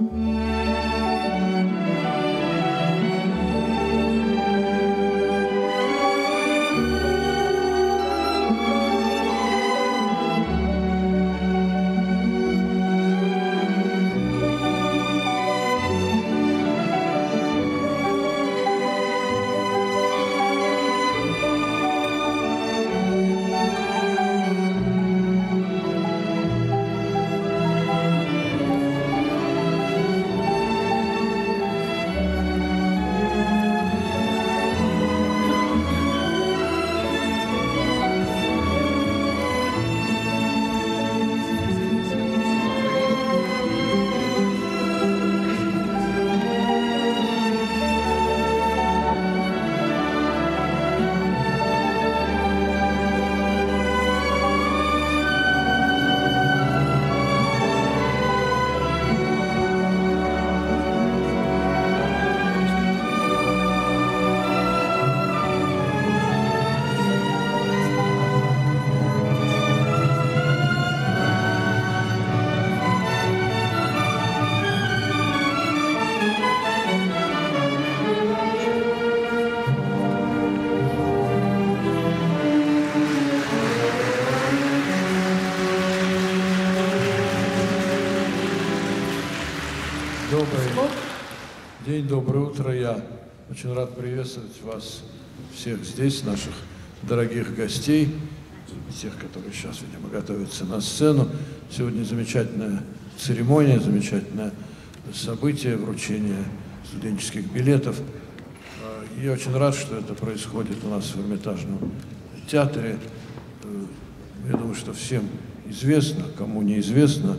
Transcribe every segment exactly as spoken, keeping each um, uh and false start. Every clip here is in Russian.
Добрый день, доброе утро. Я очень рад приветствовать вас всех здесь, наших дорогих гостей, тех, которые сейчас, видимо, готовятся на сцену. Сегодня замечательная церемония, замечательное событие, вручение студенческих билетов. Я очень рад, что это происходит у нас в Эрмитажном театре. Я думаю, что всем известно, кому неизвестно,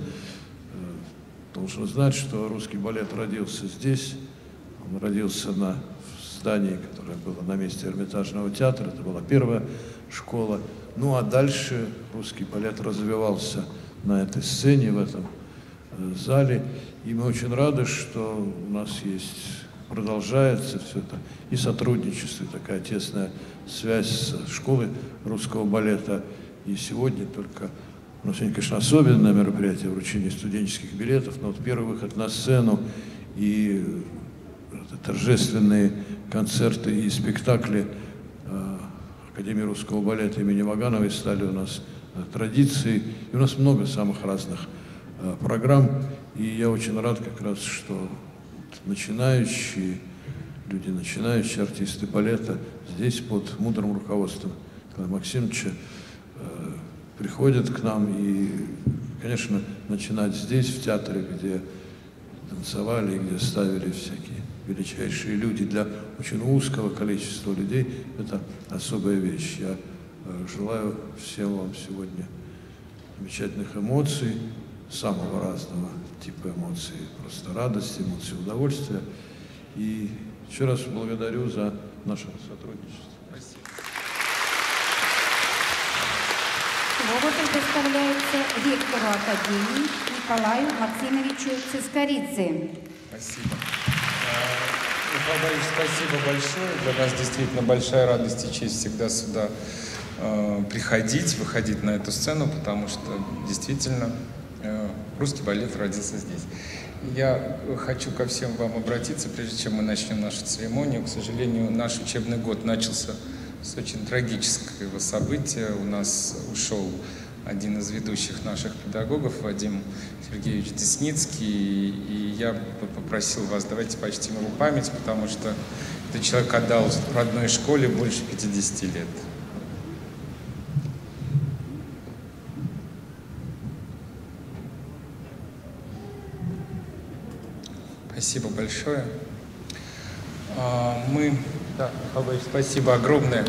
должен знать, что русский балет родился здесь. Он родился на здании, которое было на месте Эрмитажного театра. Это была первая школа. Ну а дальше русский балет развивался на этой сцене, в этом зале. И мы очень рады, что у нас есть, продолжается все это и сотрудничество, и такая тесная связь с школой русского балета. И сегодня только, ну, сегодня, конечно, особенное мероприятие вручения студенческих билетов, но вот первый выход на сцену и торжественные концерты и спектакли Академии русского балета имени Вагановой стали у нас традицией. И у нас много самых разных программ. И я очень рад как раз, что начинающие люди, начинающие артисты балета здесь под мудрым руководством Николая Максимовича приходят к нам. И, конечно, начинать здесь, в театре, где танцевали, где ставили всякие величайшие люди для очень узкого количества людей, это особая вещь. Я желаю всем вам сегодня замечательных эмоций, самого разного типа эмоций, просто радости, эмоций удовольствия. И еще раз благодарю за наше сотрудничество. Спасибо. Слово предоставляется ректору Академии Николаю Максимовичу Цискоридзе. Спасибо. Михаил Борисович, спасибо большое. Для нас действительно большая радость и честь всегда сюда э, приходить, выходить на эту сцену, потому что действительно э, русский балет родился здесь. Я хочу ко всем вам обратиться, прежде чем мы начнем нашу церемонию. К сожалению, наш учебный год начался с очень трагического события. У нас ушел один из ведущих наших педагогов, Вадим Сергеевич Десницкий, и я попросил вас, давайте почтим его память, потому что этот человек отдал родной школе больше пятидесяти лет. Спасибо большое. Мы... Да, спасибо огромное.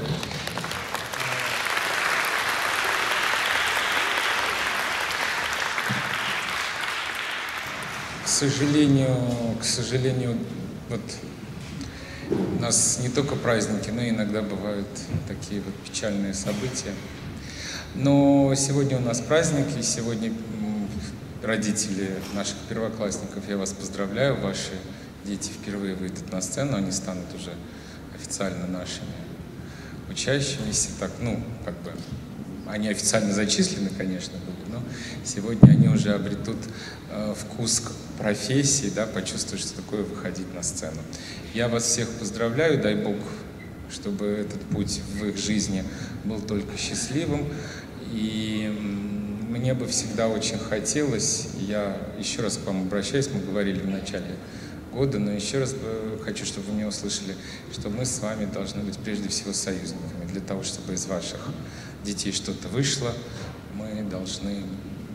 К сожалению, к сожалению, вот у нас не только праздники, но и иногда бывают такие вот печальные события. Но сегодня у нас праздник, и сегодня родители наших первоклассников, я вас поздравляю, ваши дети впервые выйдут на сцену, они станут уже официально нашими учащимися, так, ну, как бы они официально зачислены, конечно, были, но сегодня они уже обретут э, вкус к профессии, да, почувствуют, что такое выходить на сцену. Я вас всех поздравляю, дай Бог, чтобы этот путь в их жизни был только счастливым. И мне бы всегда очень хотелось, я еще раз к вам обращаюсь, мы говорили в начале года, но еще раз хочу, чтобы вы меня услышали, что мы с вами должны быть прежде всего союзниками. Для того, чтобы из ваших детей что-то вышло, мы должны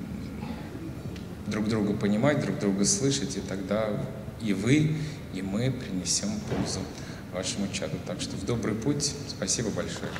друг друга понимать, друг друга слышать, и тогда и вы, и мы принесем пользу вашему чаду. Так что в добрый путь. Спасибо большое.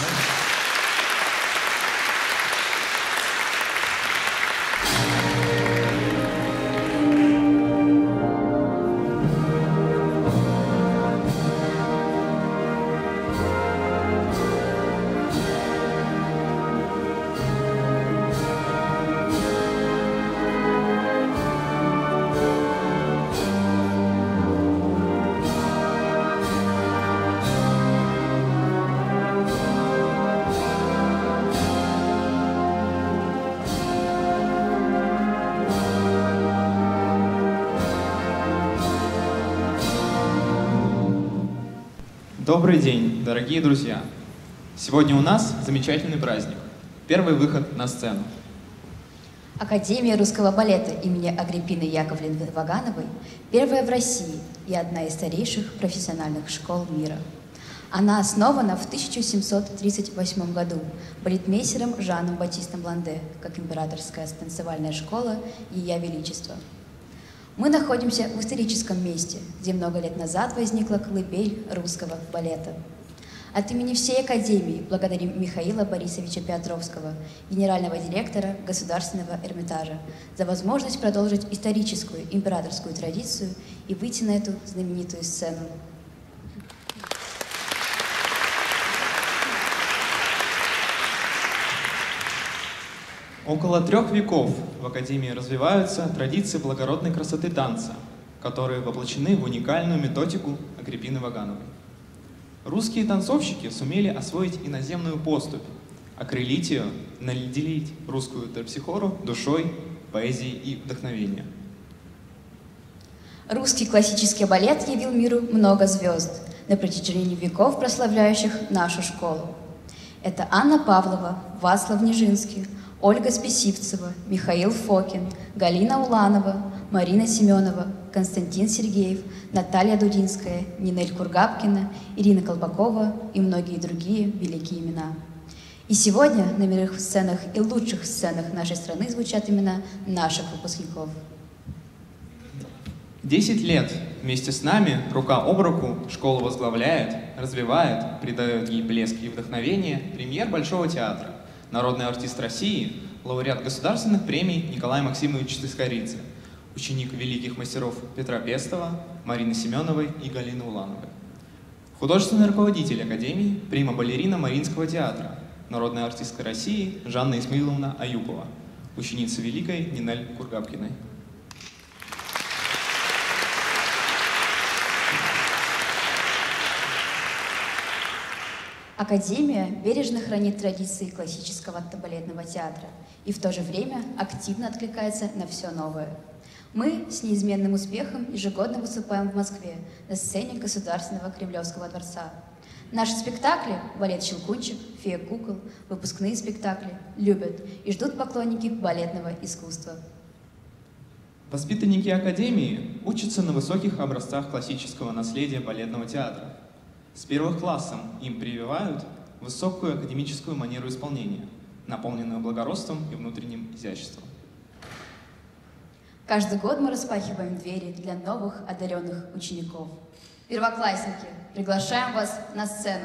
Добрый день, дорогие друзья! Сегодня у нас замечательный праздник. Первый выход на сцену. Академия русского балета имени Агриппины Яковлевны Вагановой первая в России и одна из старейших профессиональных школ мира. Она основана в тысяча семьсот тридцать восьмом году балетмейстером Жаном Батистом Бланде как императорская танцевальная школа Ее Величества. Мы находимся в историческом месте, где много лет назад возникла колыбель русского балета. От имени всей Академии благодарим Михаила Борисовича Петровского, генерального директора Государственного Эрмитажа, за возможность продолжить историческую императорскую традицию и выйти на эту знаменитую сцену. Около трех веков в Академии развиваются традиции благородной красоты танца, которые воплощены в уникальную методику Агриппины Вагановой. Русские танцовщики сумели освоить иноземную поступь, окрылить ее, наделить русскую терпсихору душой, поэзией и вдохновением. Русский классический балет явил миру много звезд, на протяжении веков прославляющих нашу школу. Это Анна Павлова, Вацлав Нижинский, Ольга Списивцева, Михаил Фокин, Галина Уланова, Марина Семенова, Константин Сергеев, Наталья Дудинская, Нинель Кургапкина, Ирина Колпакова и многие другие великие имена. И сегодня на мировых сценах и лучших сценах нашей страны звучат имена наших выпускников. Десять лет вместе с нами, рука об руку, школу возглавляет, развивает, придает ей блеск и вдохновение премьер Большого театра, народный артист России, лауреат государственных премий Николай Максимович Цискоридзе, ученик великих мастеров Петра Пестова, Марины Семеновой и Галины Улановой. Художественный руководитель Академии, прима-балерина Мариинского театра, народная артистка России Жанна Исмаиловна Аюпова, ученица великой Нинель Кургапкиной. Академия бережно хранит традиции классического балетного театра и в то же время активно откликается на все новое. Мы с неизменным успехом ежегодно выступаем в Москве на сцене Государственного Кремлевского дворца. Наши спектакли «Балет Щелкунчик», «Фея кукол», выпускные спектакли любят и ждут поклонники балетного искусства. Воспитанники Академии учатся на высоких образцах классического наследия балетного театра. С первых классов им прививают высокую академическую манеру исполнения, наполненную благородством и внутренним изяществом. Каждый год мы распахиваем двери для новых одаренных учеников. Первоклассники, приглашаем вас на сцену.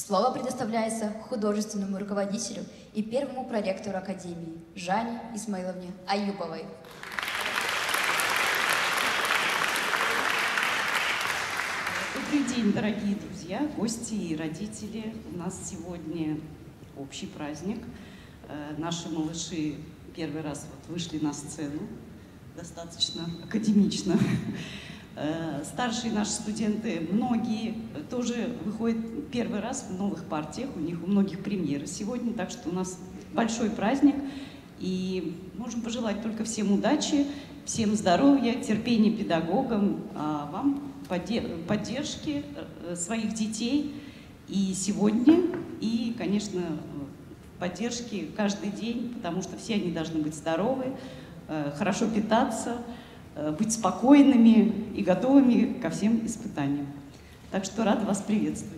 Слово предоставляется художественному руководителю и первому проректору Академии Жанне Исмаиловне Аюповой. Добрый день, дорогие друзья, гости и родители. У нас сегодня общий праздник. Наши малыши первый раз вот вышли на сцену, достаточно академично. Старшие наши студенты, многие тоже выходят первый раз в новых партиях, у них у многих премьеры сегодня, так что у нас большой праздник. И можем пожелать только всем удачи, всем здоровья, терпения педагогам, а вам поддержки своих детей и сегодня, и, конечно, поддержки каждый день, потому что все они должны быть здоровы, хорошо питаться, быть спокойными и готовыми ко всем испытаниям. Так что рада вас приветствовать.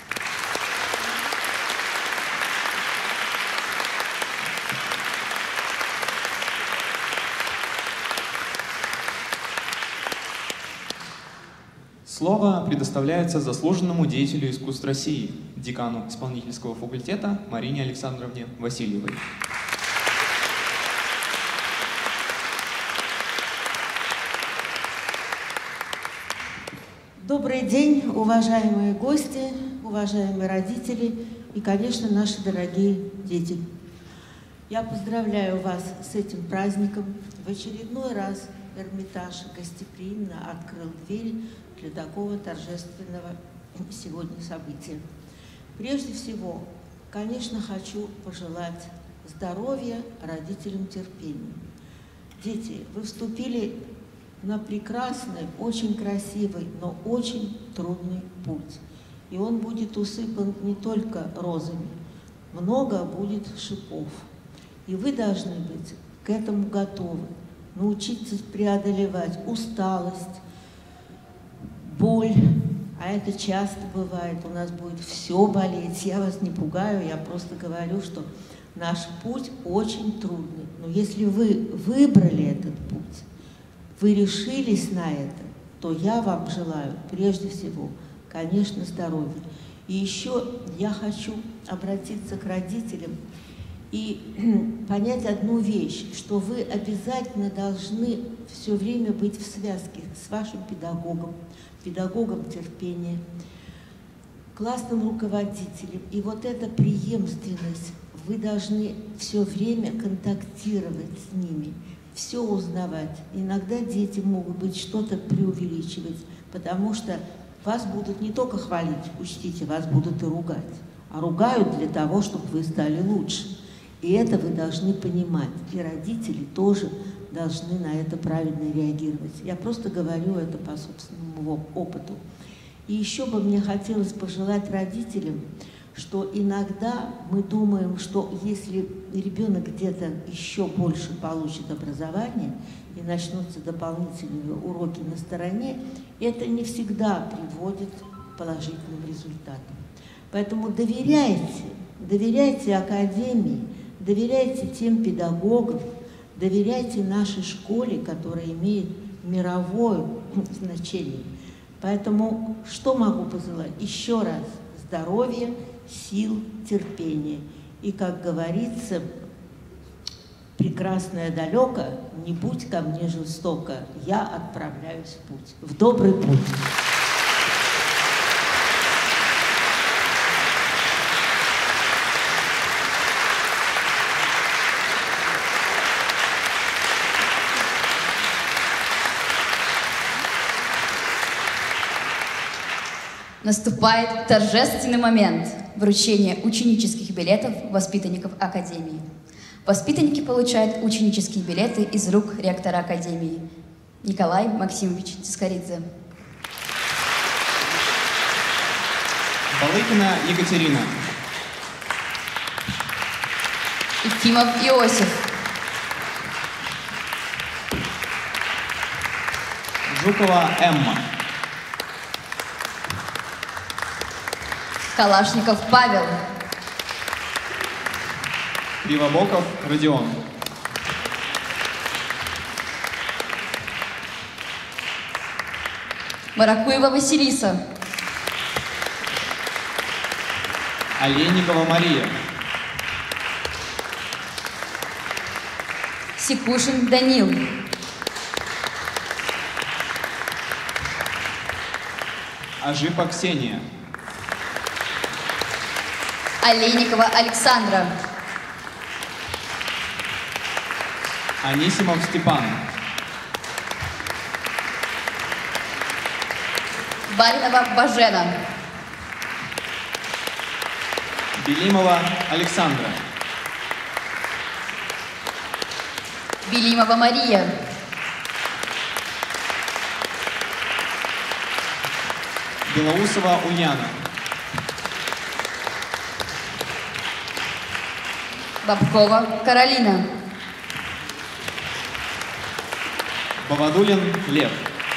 Слово предоставляется заслуженному деятелю искусств России, декану исполнительского факультета Марине Александровне Васильевой. Добрый день, уважаемые гости, уважаемые родители и, конечно, наши дорогие дети. Я поздравляю вас с этим праздником. В очередной раз Эрмитаж гостеприимно открыл двери для такого торжественного сегодня события. Прежде всего, конечно, хочу пожелать здоровья родителям, терпения. Дети, вы вступили на прекрасный, очень красивый, но очень трудный путь. И он будет усыпан не только розами, много будет шипов. И вы должны быть к этому готовы, научиться преодолевать усталость, боль, а это часто бывает, у нас будет все болеть. Я вас не пугаю, я просто говорю, что наш путь очень трудный. Но если вы выбрали этот путь, вы решились на это, то я вам желаю прежде всего, конечно, здоровья. И еще я хочу обратиться к родителям и понять одну вещь, что вы обязательно должны все время быть в связке с вашим педагогом, педагогом терпения, классным руководителем. И вот эта преемственность, вы должны все время контактировать с ними, все узнавать. Иногда дети могут быть что-то преувеличивать, потому что вас будут не только хвалить, учтите, вас будут и ругать, а ругают для того, чтобы вы стали лучше. И это вы должны понимать. И родители тоже должны на это правильно реагировать. Я просто говорю это по собственному опыту. И еще бы мне хотелось пожелать родителям, что иногда мы думаем, что если ребенок где-то еще больше получит образование и начнутся дополнительные уроки на стороне, это не всегда приводит к положительным результатам. Поэтому доверяйте, доверяйте академии, доверяйте тем педагогам, доверяйте нашей школе, которая имеет мировое значение. Поэтому что могу пожелать? Еще раз здоровья, сил, терпения. И, как говорится, прекрасное далеко, не будь ко мне жестоко, я отправляюсь в путь, в добрый путь. Наступает торжественный момент вручения ученических билетов воспитанников Академии. Воспитанники получают ученические билеты из рук ректора Академии Николай Максимович Цискоридзе. Балыкина Екатерина. Ефимов Иосиф. Жукова Эмма. Калашников Павел. Кривобоков Родион. Маракуева Василиса. Олейникова Мария. Сикушин Данил. Ажипа Ксения. Олейникова Александра. Анисимов Степан. Баринова Бажена. Белимова Александра. Белимова Мария. Белоусова Ульяна. Бабкова Каролина. Бавадулин Лев.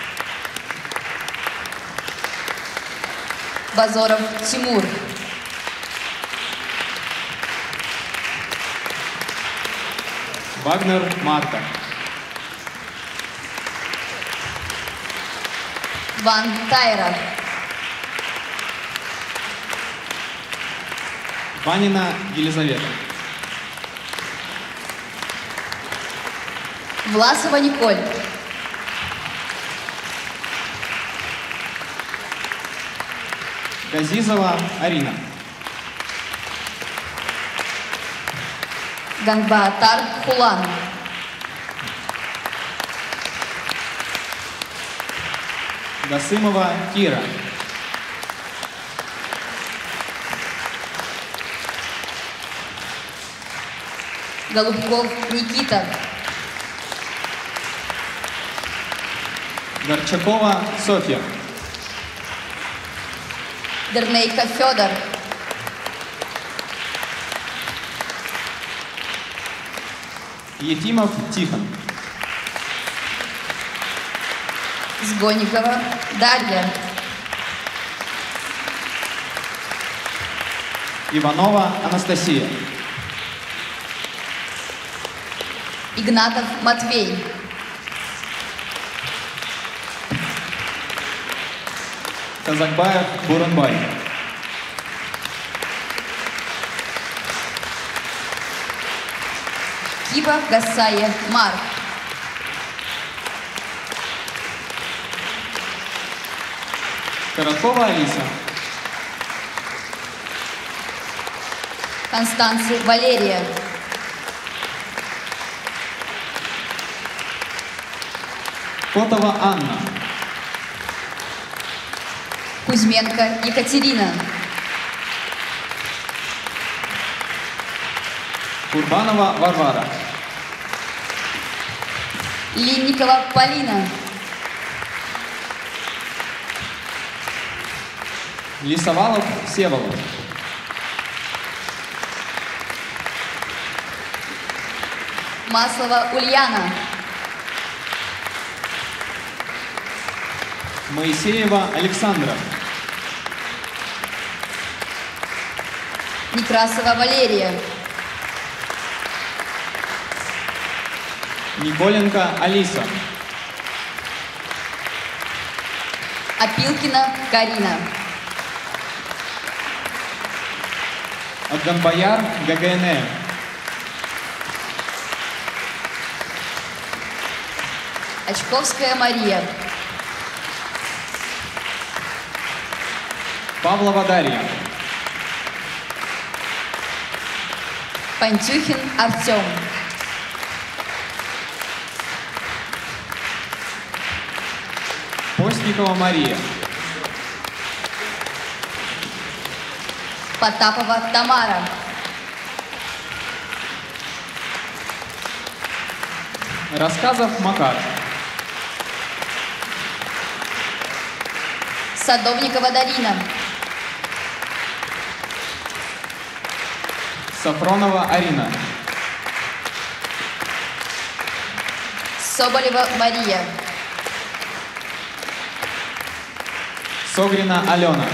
Базоров Тимур. Вагнер Марта. Ван Тайра. Ванина Елизавета. Власова Николь. Газизова Арина. Ганбаатар Хулан. Гасымова Кира. Голубков Никита. Горчакова Софья. Дернейка Федор. Ефимов Тихон. Сгонникова Дарья. Иванова Анастасия. Игнатов Матвей. Казакбаев Буранбай. Киба Гасаев Марк. Короткова Алиса. Констанция Валерия. Котова Анна. Кузьменко Екатерина. Курбанова Варвара. Линникова Полина. Лисовалов Всеволод. Маслова Ульяна. Моисеева Александра. Некрасова Валерия. Николенко Алиса. Опилкина Карина. Отганбояр ГГН. Очковская Мария. Павлова Дарья. Пантюхин Артем. Постникова Мария. Потапова Тамара. Рассказов Макар. Садовникова Дарина. Сафронова Арина. Соболева Мария. Согрина Алена.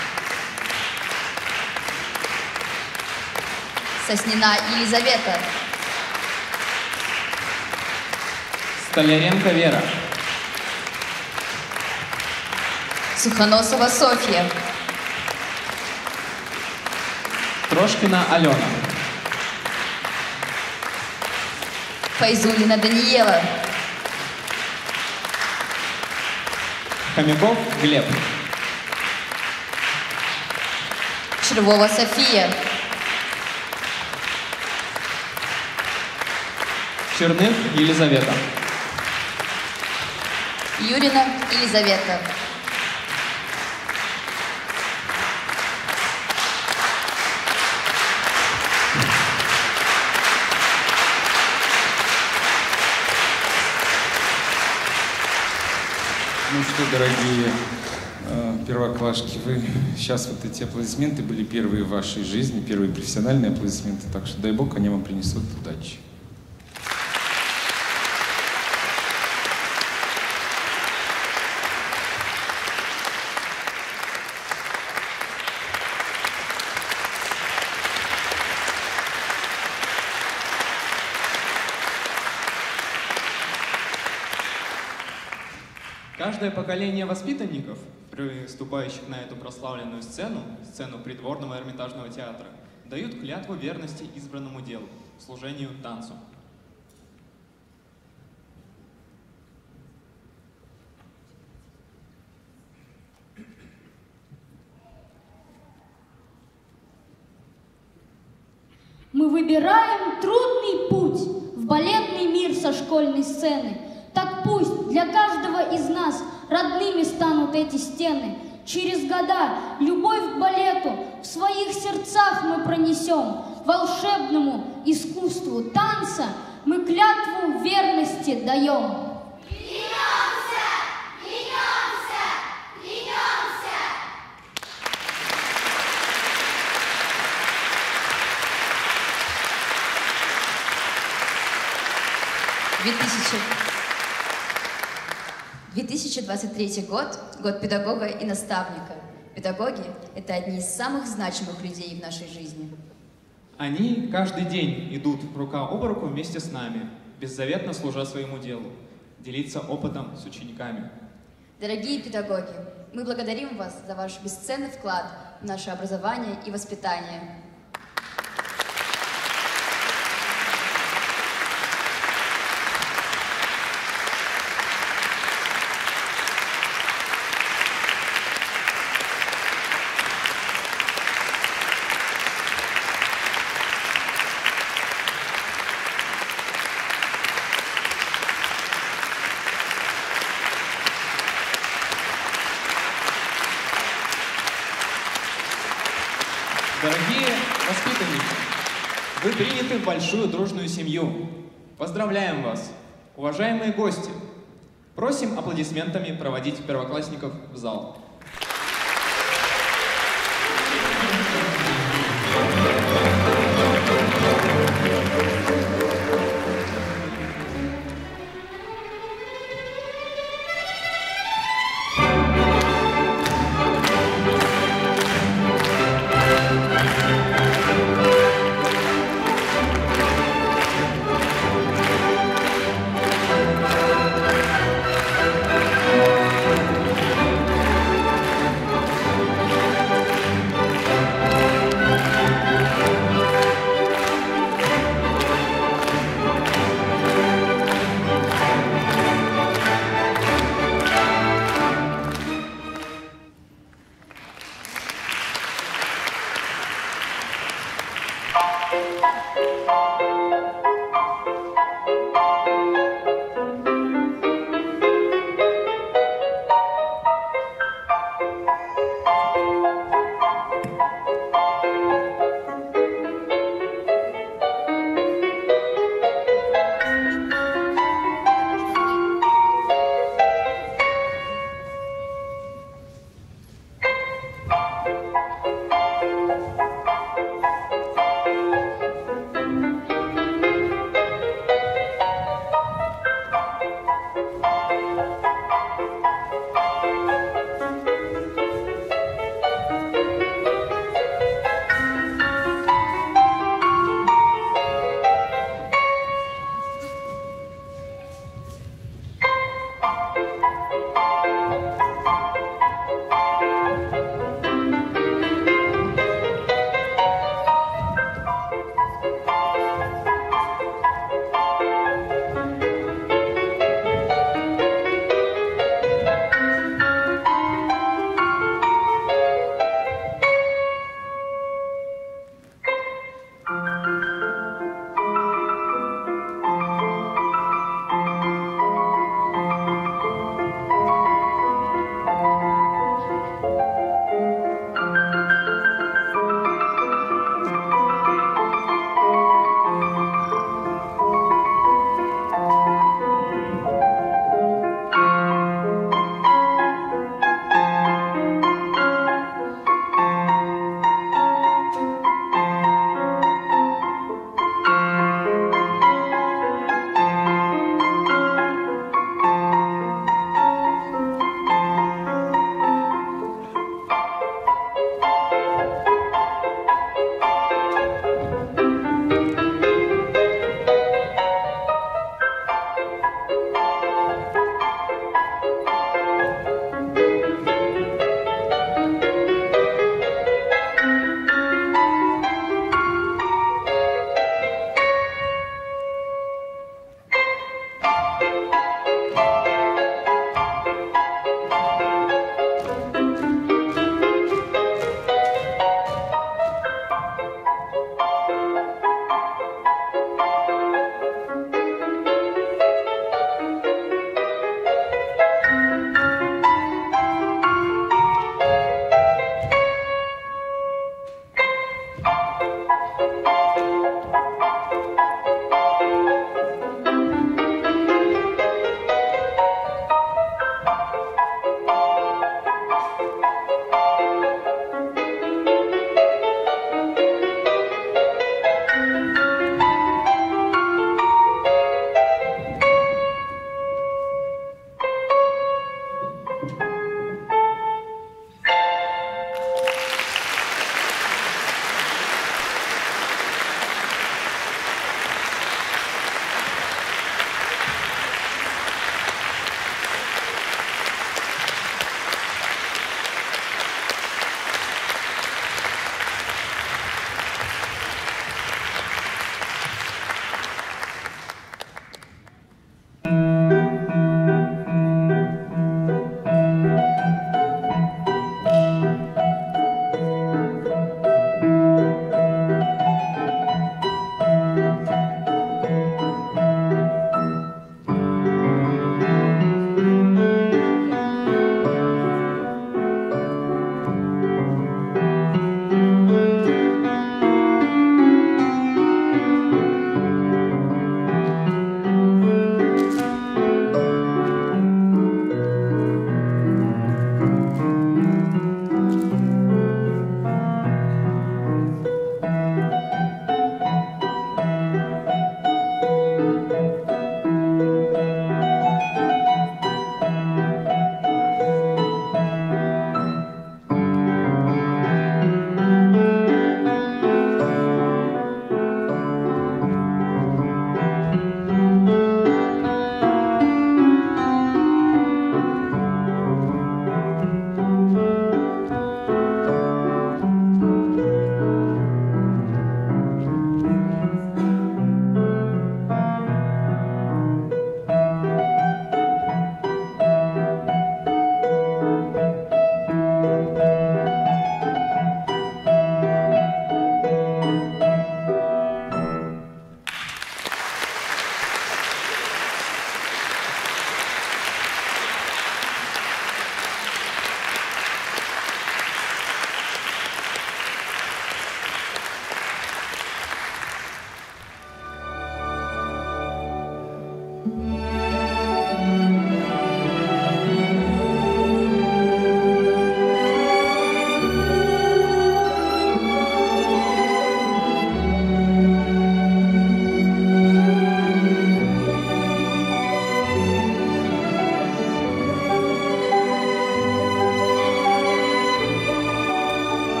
Соснина Елизавета. Столяренко Вера. Сухоносова Софья. Трошкина Алена. Файзулина Даниела. Хомяков Глеб. Червова София. Черных Елизавета. Юрина Елизавета. Ну что, дорогие э, первоклашки, вы сейчас вот эти аплодисменты были первые в вашей жизни, первые профессиональные аплодисменты, так что дай Бог, они вам принесут удачи. Каждое поколение воспитанников, приступающих на эту прославленную сцену, сцену придворного Эрмитажного театра, дают клятву верности избранному делу, служению танцу. Мы выбираем трудный путь в балетный мир со школьной сцены. Так пусть для каждого из нас родными станут эти стены. Через года любовь к балету в своих сердцах мы пронесем. Волшебному искусству танца мы клятву верности даем. Клянемся! Клянемся! Клянемся! две тысячи двадцать третий год – год педагога и наставника. Педагоги – это одни из самых значимых людей в нашей жизни. Они каждый день идут рука об руку вместе с нами, беззаветно служа своему делу, делиться опытом с учениками. Дорогие педагоги, мы благодарим вас за ваш бесценный вклад в наше образование и воспитание. Дорогие воспитанники, вы приняты в большую дружную семью. Поздравляем вас! Уважаемые гости, просим аплодисментами проводить первоклассников в зал.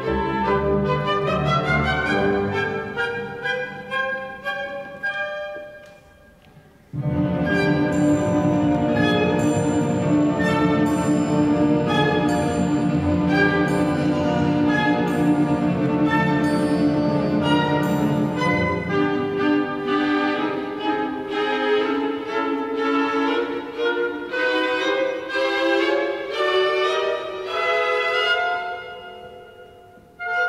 Thank you.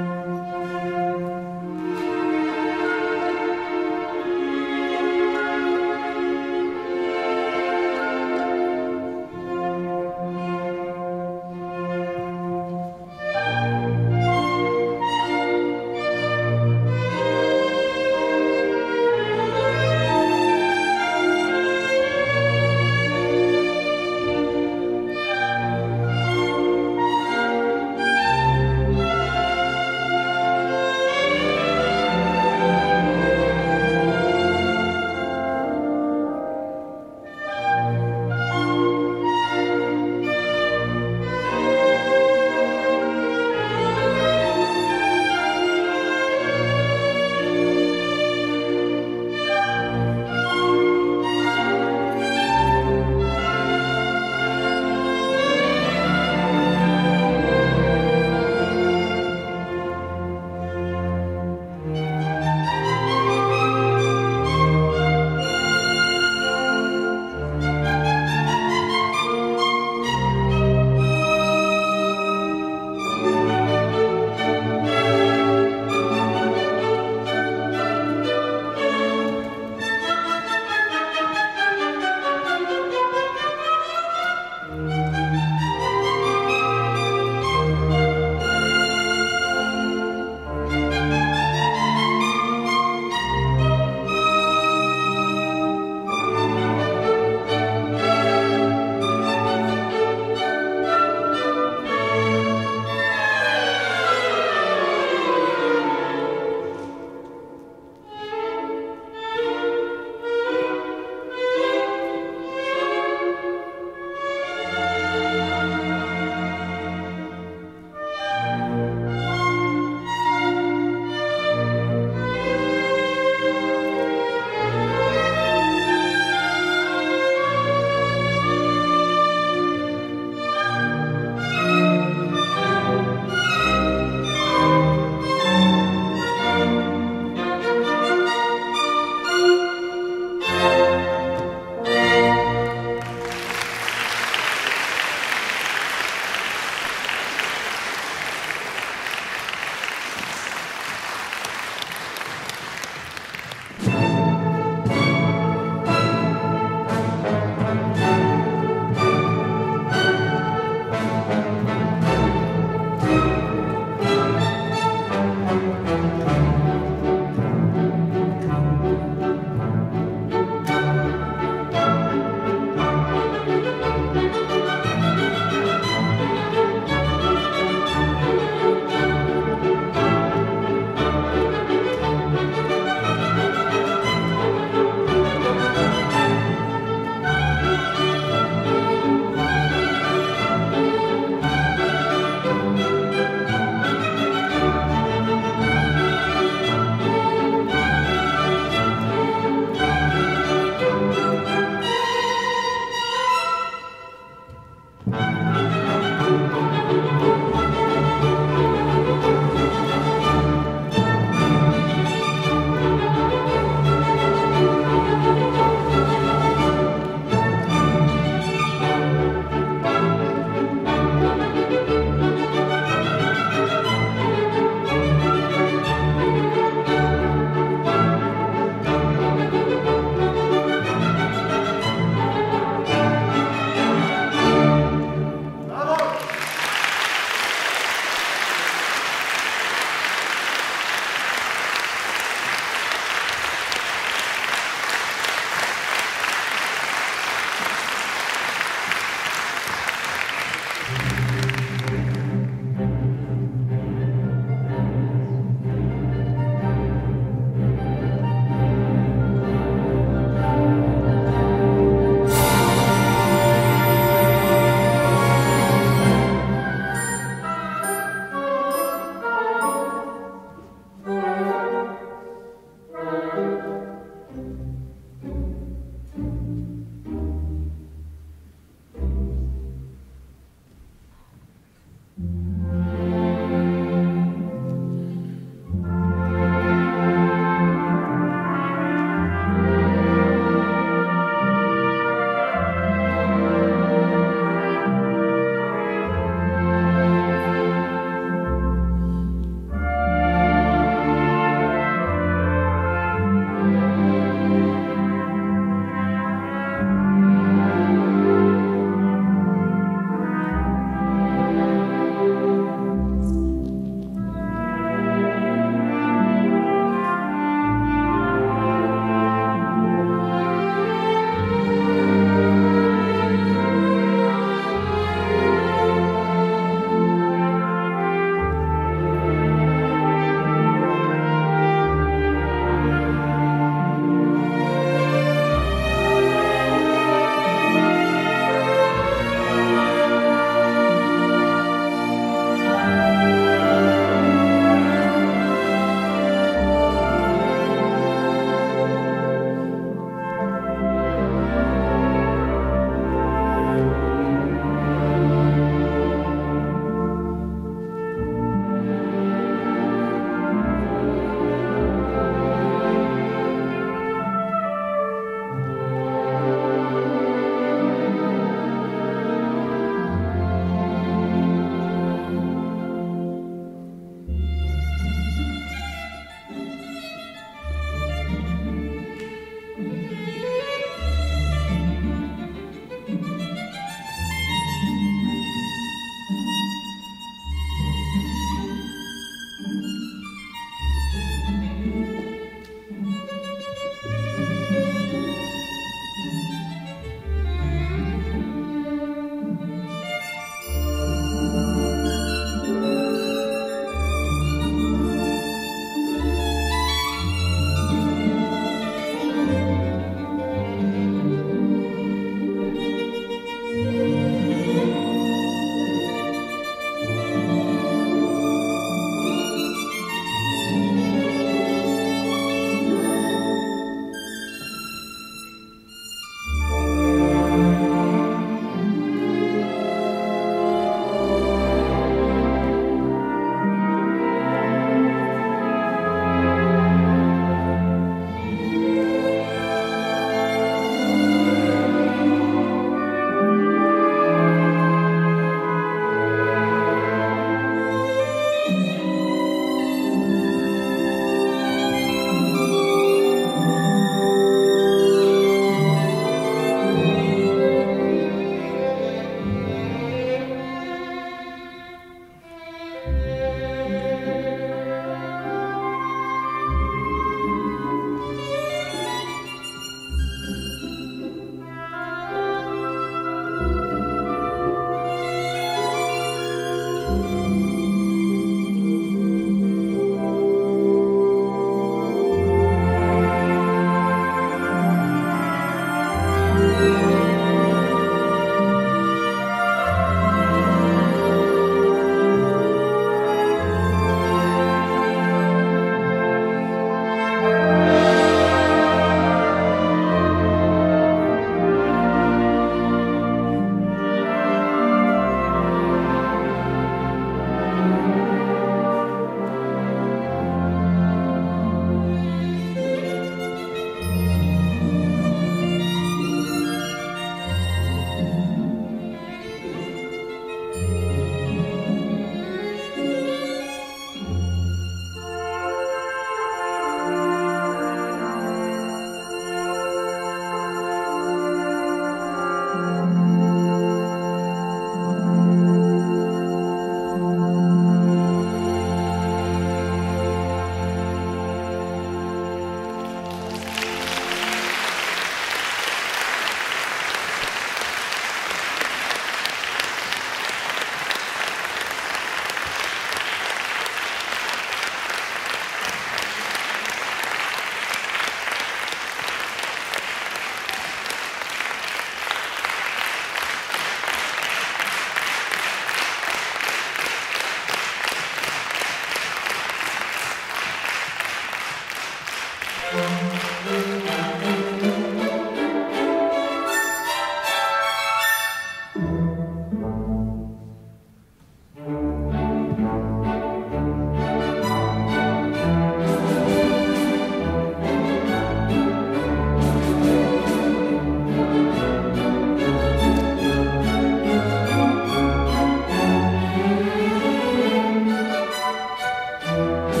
Thank you.